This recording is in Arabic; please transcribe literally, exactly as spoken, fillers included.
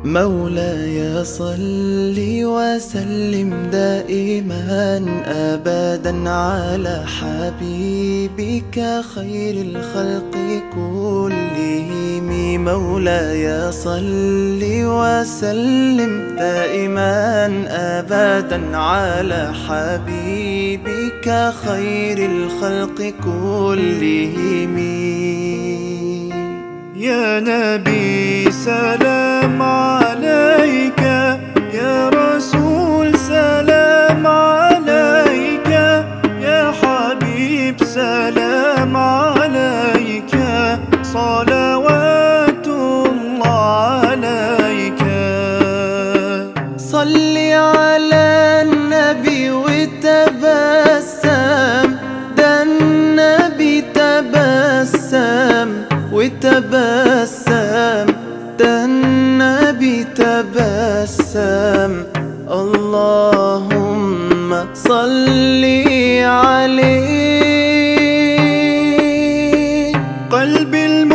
مولاي صل وسلم دائما أبدا على حبيبك خير الخلق كلهم. مولاي صل وسلم دائما أبدا على حبيبك خير الخلق كلهم. يا نبي سلام عليك، يا رسول سلام عليك، يا حبيب سلام عليك، صلوات الله عليك. صل على النبي وتبسم، ده النبي تبسم وتبسم، ده النبي تبسم. اللهم صل عليه. قلبي